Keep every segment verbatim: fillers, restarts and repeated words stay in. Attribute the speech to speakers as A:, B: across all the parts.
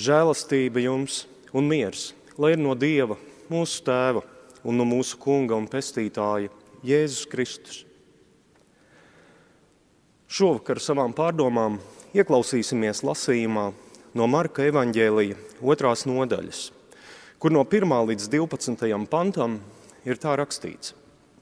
A: Žēlastība jums un miers, lai ir no Dieva, mūsu Tēva un no mūsu Kunga un Pestītāja Jēzus Kristus. Šovakar savām pārdomām ieklausīsimies lasījumā no Marka evaņģēlija otrās nodaļas, kur no pirmā līdz divpadsmitajam pantam ir tā rakstīts.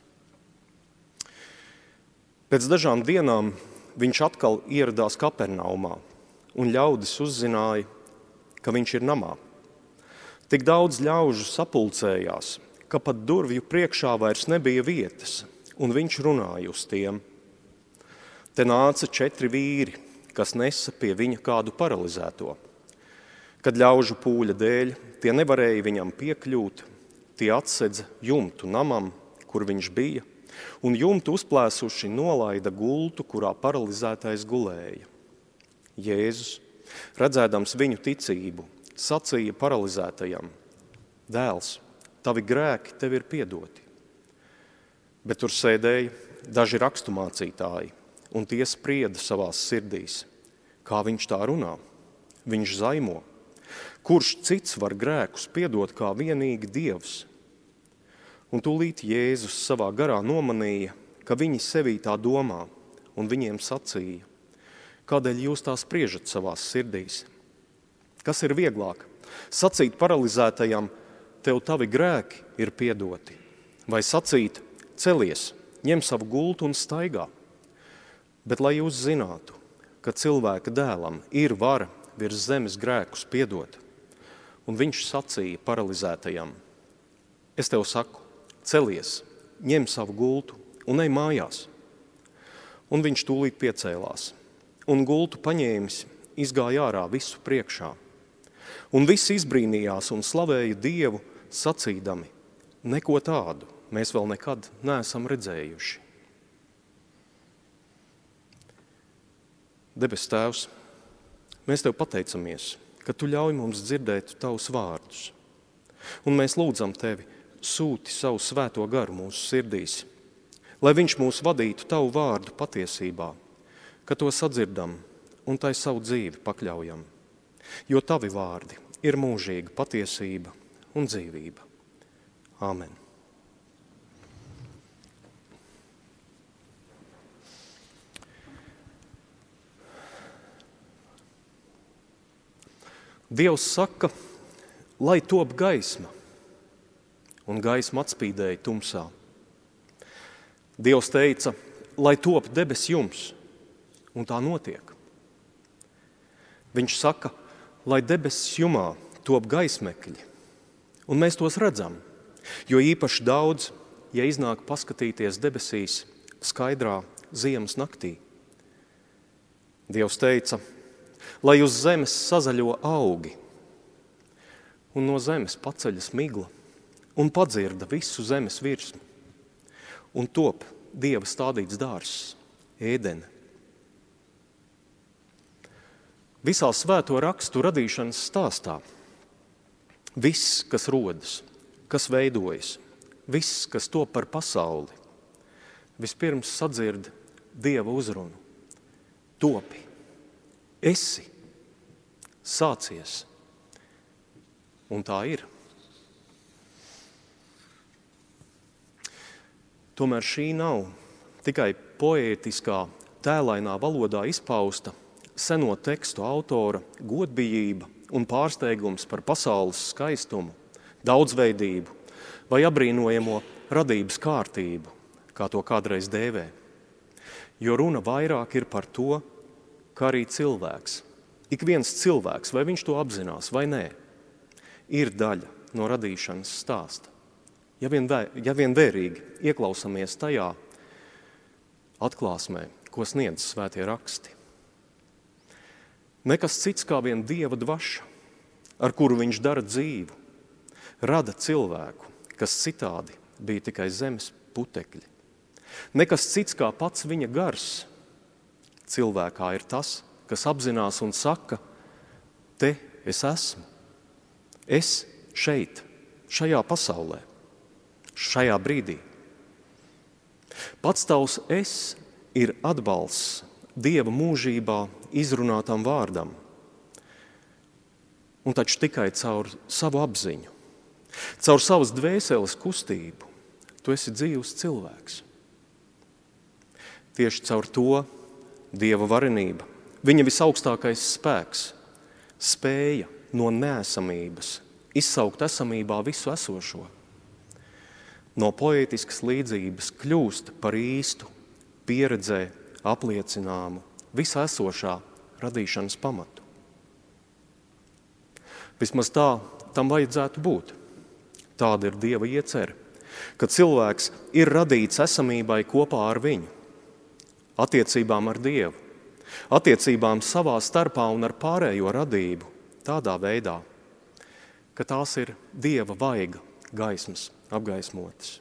A: Pēc dažām dienām viņš atkal ieradās Kapernaumā, un ļaudis uzzināja, ka viņš ir namā. Tik daudz ļaužu sapulcējās, ka pat durvju priekšā vairs nebija vietas, un viņš runāja uz tiem. Te nāca četri vīri, kas nesa pie viņa kādu paralizēto. Kad ļaužu pūļa dēļ tie nevarēja viņam piekļūt, tie atsedza jumtu namam, kur viņš bija, un jumtu uzplēsuši nolaida gultu, kurā paralizētais gulēja. Jēzus, redzēdams viņu ticību, sacīja paralizētajam: Dēls, tavi grēki tev ir piedoti. Bet tur sēdēja daži raksturmācītāji, un tie sprieda savās sirdīs. Kā viņš tā runā? Viņš zaimo. Kurš cits var grēkus piedot kā vienīgi Dievs? Un tūlīt Jēzus savā garā nomanīja, ka viņi sevī tā domā, un viņiem sacīja: Kādēļ jūs tā spriežat savās sirdīs? Kas ir vieglāk? Sacīt paralizētajam: Tev tavi grēki ir piedoti. Vai sacīt: Celies, ņem savu gultu un staigā. Bet lai jūs zinātu, ka cilvēka dēlam ir vara virs zemes grēkus piedot. Un viņš sacīja paralizētajam: Es tev saku, celies, ņem savu gultu un ej mājās. Un viņš tūlīt piecēlās, un gultu paņēmis izgāja ārā visu priekšā. Un visi izbrīnījās un slavēja Dievu, sacīdami: Neko tādu mēs vēl nekad neesam redzējuši. Debes Tēvs, mēs Tev pateicamies, ka Tu ļauj mums dzirdēt Tavus vārdus. Un mēs lūdzam Tevi, sūti savu svēto garu mūsu sirdīs, lai viņš mūs vadītu Tavu vārdu patiesībā, ka to sadzirdam un tai savu dzīvi pakļaujam. Jo Tavi vārdi ir mūžīga patiesība un dzīvība. Āmen. Dievs saka, lai top gaisma, un gaisma atspīdēja tumsā. Dievs teica, lai top debes jums, un tā notiek. Viņš saka, lai debesis jumā top gaismekļi, un mēs tos redzam, jo īpaši daudz, ja iznāk paskatīties debesīs skaidrā ziemas naktī. Dievs teica, lai uz zemes sazaļo augi, un no zemes paceļas migla, un padzirda visu zemes virsmu, un top Dieva stādīts dārzs, Ēdene. Visā svēto rakstu radīšanas stāstā viss, kas rodas, kas veidojas, viss, kas top par pasauli, vispirms sadzird Dieva uzrunu. Topi, esi, sācies. Un tā ir. Tomēr šī nav tikai poētiskā, tēlainā valodā izpausta seno tekstu autora godbijība un pārsteigums par pasaules skaistumu, daudzveidību vai abrīnojamo radības kārtību, kā to kādreiz dēvē. Jo runa vairāk ir par to, ka arī cilvēks, ik viens cilvēks, vai viņš to apzinās vai nē, ir daļa no radīšanas stāsta. Ja vien, vē, ja vien vērīgi ieklausamies tajā atklāsmē, ko sniedz svētie raksti. Nekas cits kā vien Dieva dvaša, ar kuru viņš dara dzīvu, rada cilvēku, kas citādi bija tikai zemes putekļi. Nekas cits kā pats viņa gars cilvēkā ir tas, kas apzinās un saka, te es esmu, es šeit, šajā pasaulē, šajā brīdī. Pats tavs es ir atbalsts Dieva mūžībā izrunātam vārdam. Un taču tikai caur savu apziņu, caur savas dvēseles kustību, tu esi dzīvs cilvēks. Tieši caur to Dieva varenība, viņa visaugstākais spēks, spēja no neesamības izsaukt esamībā visu esošo. No poētiskas līdzības kļūst par īstu, pieredzē apliecināmu visa esošā radīšanas pamatu. Vismaz tā tam vajadzētu būt. Tāda ir Dieva iecere, ka cilvēks ir radīts esamībai kopā ar viņu, attiecībām ar Dievu, attiecībām savā starpā un ar pārējo radību tādā veidā, ka tās ir Dieva vaiga gaismas apgaismotas.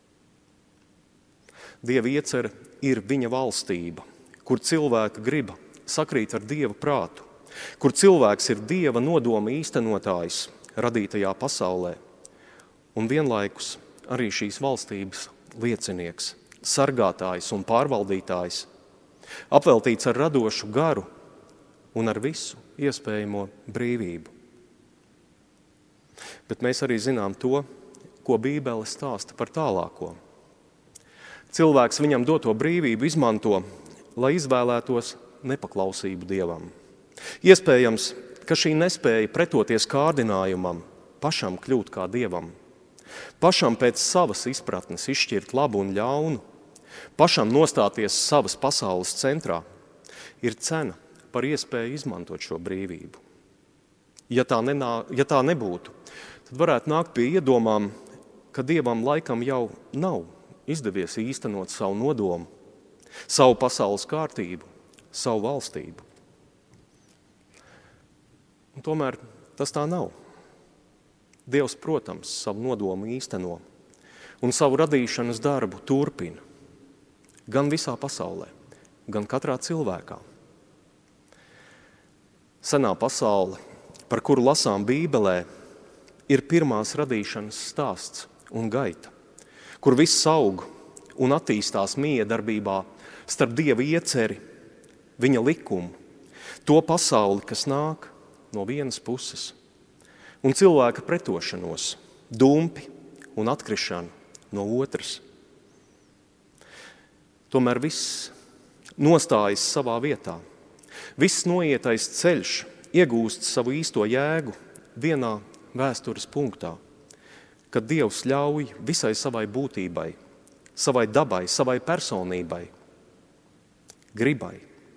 A: Dieva iecere ir viņa valstība, kur cilvēka griba sakrīt ar Dieva prātu, kur cilvēks ir Dieva nodoma īstenotājs radītajā pasaulē un vienlaikus arī šīs valstības liecinieks, sargātājs un pārvaldītājs, apveltīts ar radošu garu un ar visu iespējamo brīvību. Bet mēs arī zinām to, ko Bībele stāsta par tālāko. Cilvēks viņam doto brīvību izmanto, lai izvēlētos nepaklausību Dievam. Iespējams, ka šī nespēja pretoties kārdinājumam pašam kļūt kā Dievam, pašam pēc savas izpratnes izšķirt labu un ļaunu, pašam nostāties savas pasaules centrā, ir cena par iespēju izmantot šo brīvību. Ja tā, nenā, ja tā nebūtu, tad varētu nākt pie iedomām, ka Dievam laikam jau nav izdevies īstenot savu nodomu, savu pasaules kārtību, savu valstību. Un tomēr tas tā nav. Dievs, protams, savu nodomu īsteno un savu radīšanas darbu turpina gan visā pasaulē, gan katrā cilvēkā. Senā pasaule, par kuru lasām Bībelē, ir pirmās radīšanas stāsts un gaita, kur viss aug un attīstās miedarbībā starp Dieva ieceri, viņa likumu, to pasauli, kas nāk no vienas puses, un cilvēka pretošanos, dumpi un atkrišanu no otras. Tomēr viss nostājas savā vietā. Viss noietais ceļš iegūst savu īsto jēgu vienā vēstures punktā, kad Dievs ļauj visai savai būtībai, savai dabai, savai personībai, gribai,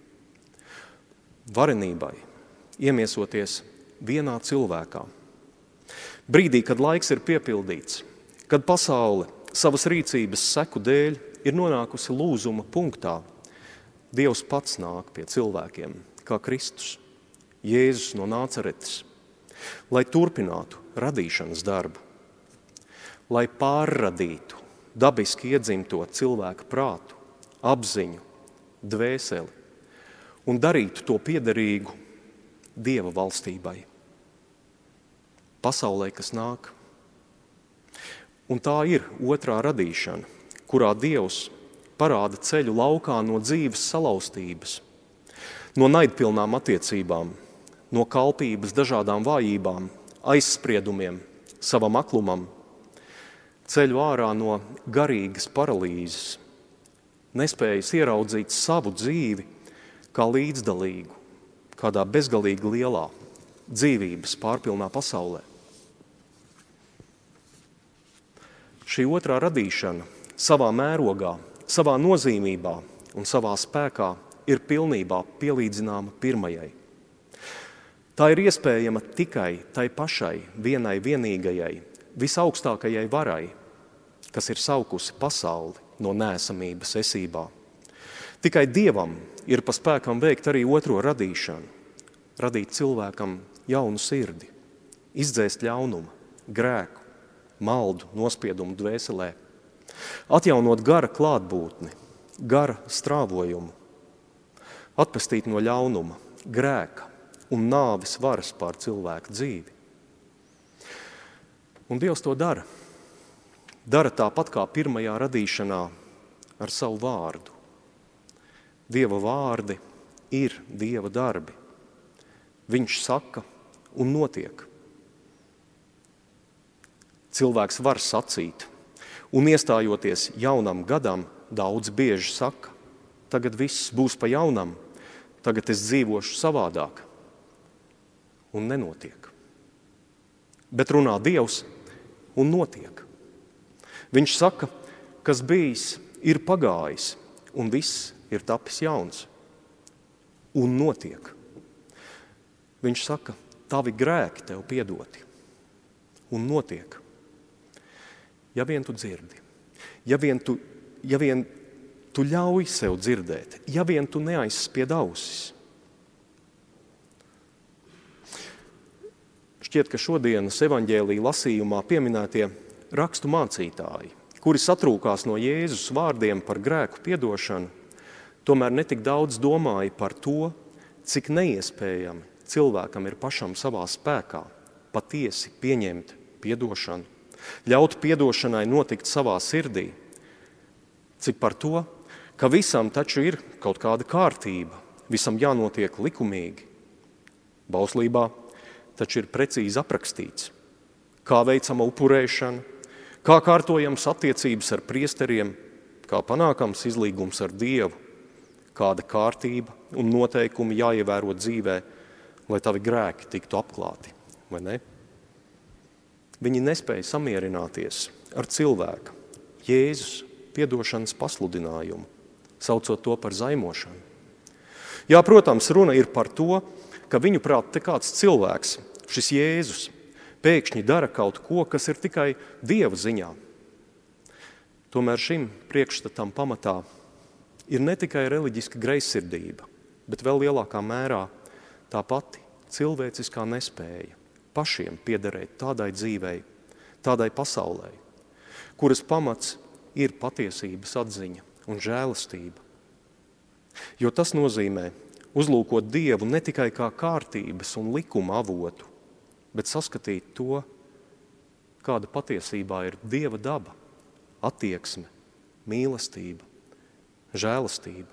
A: varenībai iemiesoties vienā cilvēkā. Brīdī, kad laiks ir piepildīts, kad pasaule savas rīcības seku dēļ ir nonākusi lūzuma punktā, Dievs pats nāk pie cilvēkiem, kā Kristus, Jēzus no Nācaretes, lai turpinātu radīšanas darbu, lai pārradītu dabiski iedzimto cilvēka prātu, apziņu, dvēseli un darītu to piederīgu Dieva valstībai, pasaulē, kas nāk. Un tā ir otrā radīšana, kurā Dievs parāda ceļu laukā no dzīves salauztības, no naidpilnām attiecībām, no kalpības dažādām vājībām, aizspriedumiem, savam aklumam, ceļu ārā no garīgas paralīzes, nespējas ieraudzīt savu dzīvi kā līdzdalīgu, kādā bezgalīgi lielā dzīvības pārpilnā pasaulē. Šī otrā radīšana savā mērogā, savā nozīmībā un savā spēkā ir pilnībā pielīdzināma pirmajai. Tā ir iespējama tikai tai pašai, vienai vienīgajai, visaugstākajai varai, kas ir saukusi pasauli no neesamības esībā. Tikai Dievam ir pa spēkam veikt arī otro radīšanu, radīt cilvēkam jaunu sirdi, izdzēst ļaunumu, grēku, maldu, nospiedumu dvēselē, atjaunot gara klātbūtni, gara strāvojumu, atpestīt no ļaunuma, grēka un nāves varas pār cilvēku dzīvi. Un Dievs to dara. Dara tāpat kā pirmajā radīšanā ar savu vārdu. Dieva vārdi ir Dieva darbi. Viņš saka un notiek. Cilvēks var sacīt, un iestājoties jaunam gadam, daudz bieži saka, tagad viss būs pa jaunam, tagad es dzīvošu savādāk, un nenotiek. Bet runā Dievs, un notiek. Viņš saka, kas bijis, ir pagājis, un viss ir tapis jauns, un notiek. Viņš saka, tavi grēki tev piedoti, un notiek. Ja vien tu dzirdi, ja vien tu, ja vien tu ļauj sev dzirdēt, ja vien tu neaizspied ausis. Šķiet, ka šodienas evaņģēlija lasījumā pieminētie rakstu mācītāji, kuri satrūkās no Jēzus vārdiem par grēku piedošanu, tomēr netik daudz domāja par to, cik neiespējami cilvēkam ir pašam savā spēkā patiesi pieņemt piedošanu, ļaut piedošanai notikt savā sirdī, cik par to, ka visam taču ir kaut kāda kārtība, visam jānotiek likumīgi. Bauslībā taču ir precīzi aprakstīts, kā veicama upurēšana, kā kārtojams attiecības ar priesteriem, kā panākams izlīgums ar Dievu, kāda kārtība un noteikumi jāievēro dzīvē, lai tavi grēki tiktu apklāti, vai ne? Viņi nespēja samierināties ar cilvēka, Jēzus piedošanas pasludinājumu, saucot to par zaimošanu. Jā, protams, runa ir par to, ka viņu prāt te kāds cilvēks, šis Jēzus, pēkšņi dara kaut ko, kas ir tikai Dieva ziņā. Tomēr šim priekšstatam pamatā ir ne tikai reliģiska greizsirdība, bet vēl lielākā mērā tā pati cilvēciskā nespēja pašiem piederēt tādai dzīvei, tādai pasaulē, kuras pamats ir patiesības atziņa un žēlastība. Jo tas nozīmē uzlūkot Dievu ne tikai kā kārtības un likuma avotu, bet saskatīt to, kāda patiesībā ir Dieva daba, attieksme, mīlestība, žēlastība.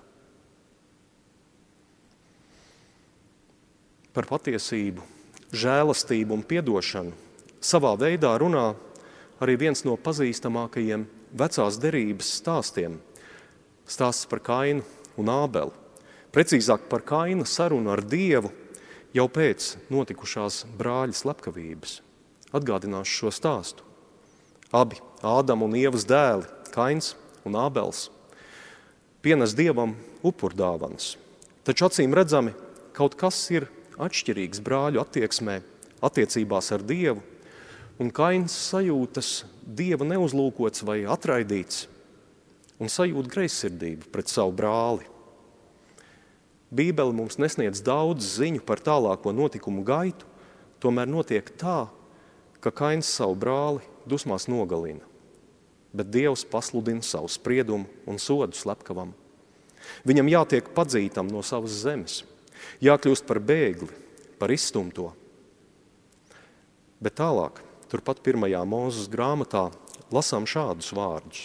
A: Par patiesību, žēlastību un piedošanu savā veidā runā arī viens no pazīstamākajiem vecās derības stāstiem, stāsts par Kainu un Ābeli. Precīzāk par Kaina sarunu ar Dievu jau pēc notikušās brāļa slepkavības. Atgādināšu šo stāstu. Abi Ādama un Ievas dēli, Kains un Ābels, pienes Dievam upurdāvanas. Taču acīm redzami, kaut kas ir atšķirīgs brāļu attieksmē, attiecībās ar Dievu, un Kains sajūtas Dieva neuzlūkots vai atraidīts un sajūt greizsirdību pret savu brāli. Bībele mums nesniedz daudz ziņu par tālāko notikumu gaitu, tomēr notiek tā, ka Kains savu brāli dusmās nogalina, bet Dievs pasludina savu spriedumu un sodu slepkavam. Viņam jātiek padzītam no savas zemes, jākļūst par bēgli, par izstumto. Bet tālāk, turpat pirmajā Mūzes grāmatā, lasām šādus vārdus.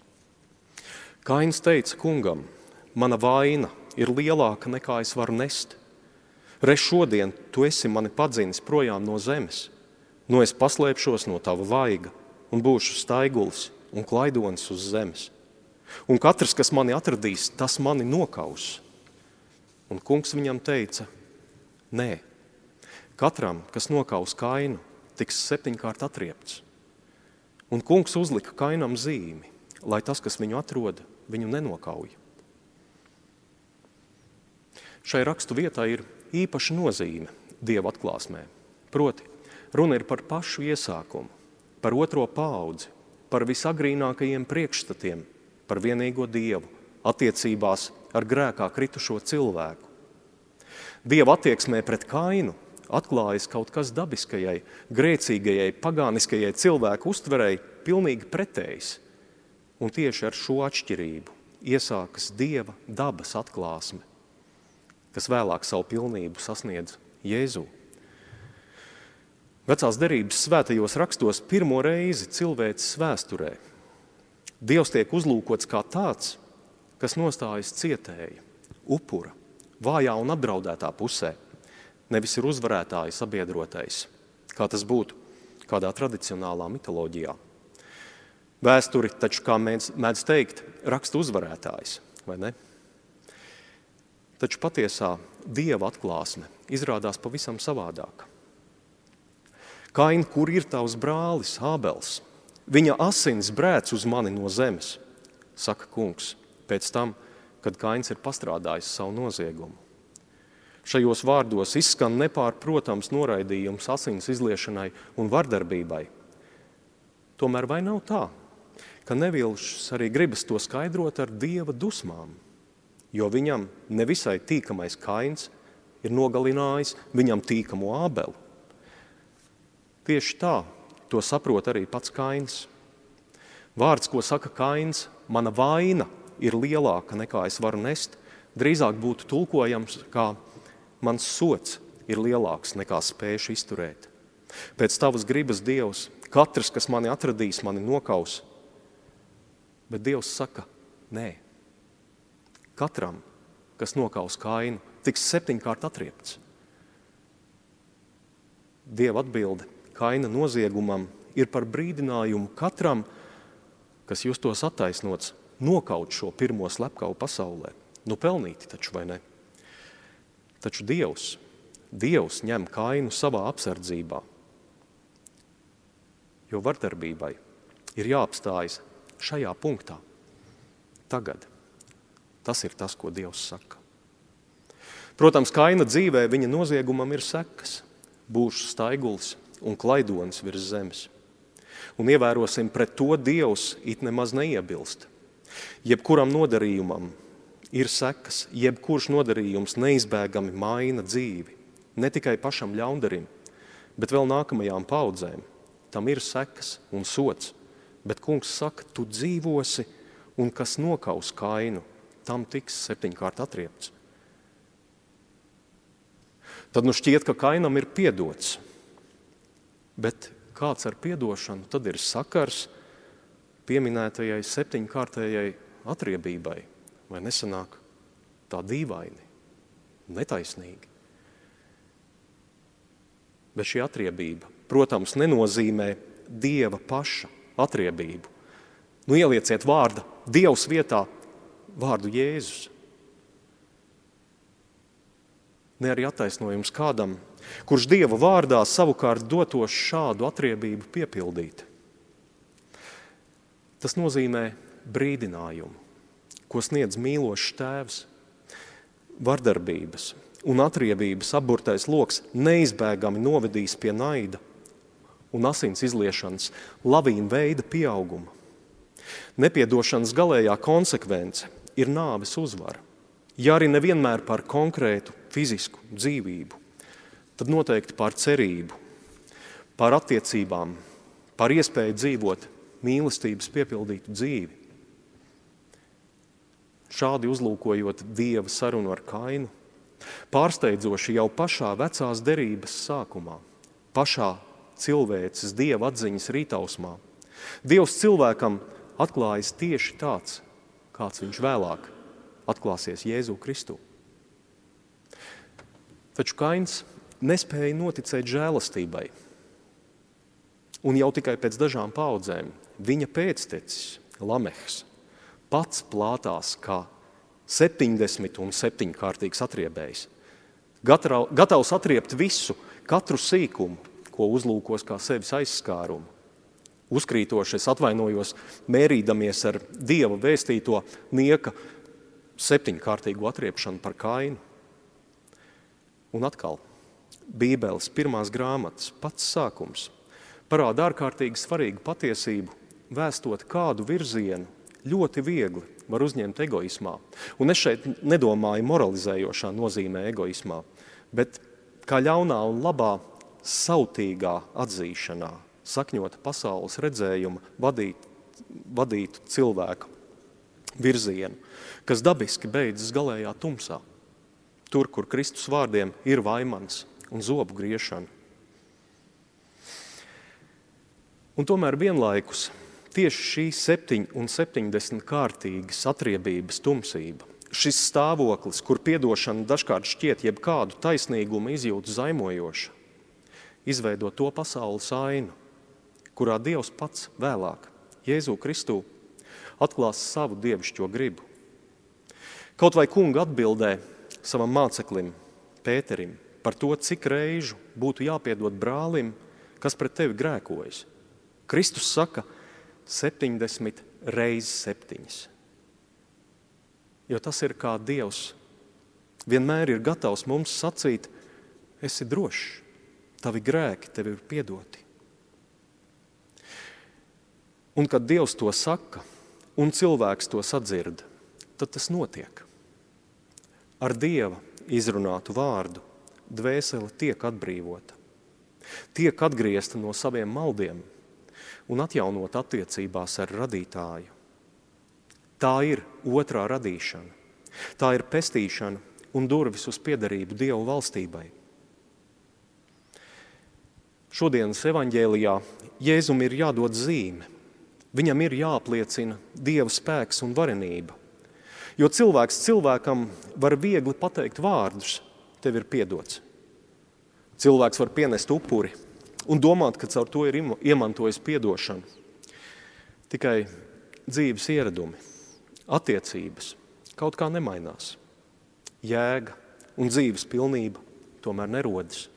A: Kains teica kungam, mana vaina ir lielāka nekā es varu nest. Reiz šodien tu esi mani padzinis projām no zemes, no es paslēpšos no tava vaiga un būšu staigulis un klaidonis uz zemes. Un katrs, kas mani atradīs, tas mani nokaus. Un kungs viņam teica, nē, katram, kas nokaus Kainu, tiks septiņkārt atriepts. Un kungs uzlika Kainam zīmi, lai tas, kas viņu atrod, viņu nenokauj. Šai rakstu vietā ir īpaša nozīme Dieva atklāsmē. Proti, runa ir par pašu iesākumu, par otro paudzi, par visagrīnākajiem priekšstatiem, par vienīgo Dievu, attiecībās ar grēkā kritušo cilvēku. Dieva attieksmē pret Kainu atklājas kaut kas dabiskajai, grēcīgajai, pagāniskajai cilvēku uztverei pilnīgi pretējs. Un tieši ar šo atšķirību iesākas Dieva dabas atklāsme, kas vēlāk savu pilnību sasniedz Jēzū. Vecās derības svētajos rakstos pirmo reizi cilvēces vēsturē Dievs tiek uzlūkots kā tāds, kas nostājas cietēja, upura, vājā un apdraudētā pusē, nevis ir uzvarētāja sabiedrotais, kā tas būtu kādā tradicionālā mitoloģijā. Vēsturi taču, kā mēdz, mēdz teikt, raksta uzvarētājs, vai ne? Taču patiesā Dieva atklāsme izrādās pavisam savādāka. Kain, kur ir tavs brālis, Ābels? Viņa asins brēc uz mani no zemes, saka kungs, pēc tam, kad Kains ir pastrādājis savu noziegumu. Šajos vārdos izskan nepārprotams noraidījums asins izliešanai un vardarbībai. Tomēr vai nav tā, ka nevilšs arī gribas to skaidrot ar Dieva dusmām, jo viņam nevisai tīkamais Kains ir nogalinājis viņam tīkamo Ābelu. Tieši tā to saprot arī pats Kains. Vārds, ko saka Kains, mana vaina ir lielāka nekā es varu nest, drīzāk būtu tulkojams kā mans sots ir lielāks nekā spēšu izturēt. Pēc tavas gribas, Dievs, katrs, kas mani atradīs, mani nokaus. Bet Dievs saka, nē. Katram, kas nokaus Kainu, tiks septiņkārt atriepts. Dieva atbilde Kaina noziegumam ir par brīdinājumu katram, kas justos attaisnots, nokaut šo pirmo slepkavu pasaulē. Nu pelnīti taču, vai ne? Taču Dievs, Dievs ņem Kainu savā apsardzībā, jo vardarbībai ir jāapstājas šajā punktā. Tagad. Tas ir tas, ko Dievs saka. Protams, Kaina dzīvē viņa noziegumam ir sekas, būšu staigulis un klaidonis virs zemes. Un ievērosim, pret to Dievs it nemaz neiebilst. Jebkuram nodarījumam ir sekas, jebkurš nodarījums neizbēgami maina dzīvi. Ne tikai pašam ļaundarim, bet vēl nākamajām paudzēm. Tam ir sekas un sots. Bet kungs saka, tu dzīvosi, un kas nokaus Kainu, tam tiks septiņkārt atriepts. Tad nu šķiet, ka Kainam ir piedots. Bet kāds ar piedošanu tad ir sakars pieminētajai septiņkārtējai atriebībai? Vai nesanāk tā dīvaini, netaisnīgi? Bet šī atriebība, protams, nenozīmē Dieva paša atriebību. Nu, ielieciet vārda Dievs vietā vārdu Jēzus. Ne arī attaisnojums kādam, kurš Dieva vārdā savukārt dotos šādu atriebību piepildīt. Tas nozīmē brīdinājumu, ko sniedz mīlošs tēvs. Vardarbības un atriebības apburtais loks neizbēgami novedīs pie naida un asins izliešanas lavīna veida pieauguma. Nepiedošanas galējā konsekvence ir nāves uzvara. Ja arī nevienmēr par konkrētu fizisku dzīvību, tad noteikti par cerību, par attiecībām, par iespēju dzīvot mīlestības piepildītu dzīvi. Šādi uzlūkojot Dieva sarunu ar Kainu, pārsteidzoši jau pašā vecās derības sākumā, pašā cilvēces Dieva atziņas rītausmā, Dievs cilvēkam atklājas tieši tāds, kāds viņš vēlāk atklāsies Jēzu Kristu. Taču Kains nespēja noticēt žēlastībai, un jau tikai pēc dažām paudzēm viņa pēctecis Lamehs pats plātās kā septiņdesmit un septiņkārtīgs atriebējs. Gatavs atriebt visu, katru sīkumu, ko uzlūkos kā sevis aizskārumu. Uzkrītoši es atvainojos, mērīdamies ar Dieva vēstīto nieka septiņkārtīgu atriepšanu par Kainu. Un atkal, Bībeles pirmās grāmatas pats sākums parāda ārkārtīgi svarīgu patiesību, vēstot kādu virzienu ļoti viegli var uzņemt egoismā. Un es šeit nedomāju moralizējošā nozīmē egoismā, bet kā ļaunā un labā sautīgā atzīšanā, sakņota pasaules redzējuma vadīt, vadītu cilvēku virzienu, kas dabiski beidzas galējā tumsā, tur, kur Kristus vārdiem ir vaimanas un zobu griešana. Un tomēr vienlaikus tieši šī septiņ un septiņdesmit kārtīgas atriebības tumsība šis stāvoklis, kur piedošana dažkārt šķiet jebkādu taisnīgumu izjūtu zaimojoša, izveido to pasaules ainu, kurā Dievs pats vēlāk, Jēzū Kristū, atklās savu dievišķo gribu. Kaut vai kunga atbildē savam māceklim, Pēterim, par to, cik reižu būtu jāpiedod brālim, kas pret tevi grēkojas. Kristus saka septiņdesmit reizes septiņas. Jo tas ir kā Dievs vienmēr ir gatavs mums sacīt, esi drošs, tavi grēki tevi ir piedoti. Un kad Dievs to saka, un cilvēks to sadzird, tad tas notiek. Ar Dieva izrunātu vārdu dvēsele tiek atbrīvota, tiek atgriezta no saviem maldiem un atjaunot attiecībās ar radītāju. Tā ir otrā radīšana. Tā ir pestīšana un durvis uz piederību Dievu valstībai. Šodienas evaņģēlijā Jēzum ir jādod zīme. Viņam ir jāapliecina Dieva spēks un varenība. Jo cilvēks cilvēkam var viegli pateikt vārdus, tev ir piedots. Cilvēks var pienest upuri un domāt, ka caur to ir iemantojis piedošanu. Tikai dzīves ieradumi, attiecības kaut kā nemainās. Jēga un dzīves pilnība tomēr nerodas.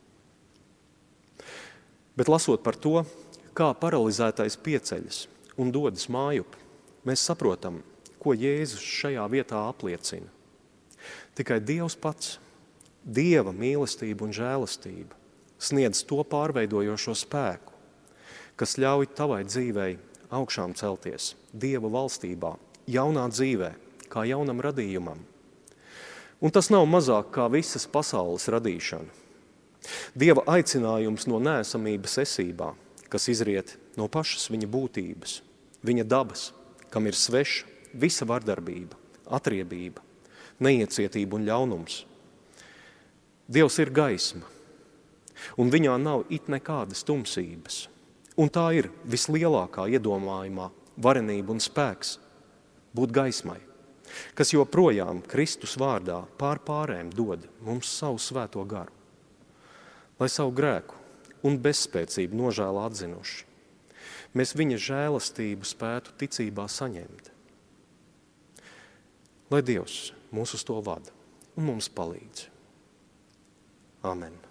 A: Bet lasot par to, kā paralizētais pieceļas un dodas mājup, mēs saprotam, ko Jēzus šajā vietā apliecina. Tikai Dievs pats, Dieva mīlestība un žēlastība sniedz to pārveidojošo spēku, kas ļauj tavai dzīvei augšām celties Dieva valstībā, jaunā dzīvē, kā jaunam radījumam. Un tas nav mazāk kā visas pasaules radīšana. Dieva aicinājums no neesamības esībā, kas izriet no pašas viņa būtības, viņa dabas, kam ir sveša visa vardarbība, atriebība, neiecietība un ļaunums. Dievs ir gaisma, un viņā nav it nekādas tumsības. Un tā ir vislielākā iedomājumā varenība un spēks būt gaismai, kas joprojām Kristus vārdā pār pārēm dod mums savu svēto garu, lai savu grēku un bezspēcību nožēlā atzinuši, mēs viņa žēlastību spētu ticībā saņemt. Lai Dievs mūs uz to vada un mums palīdz. Amen.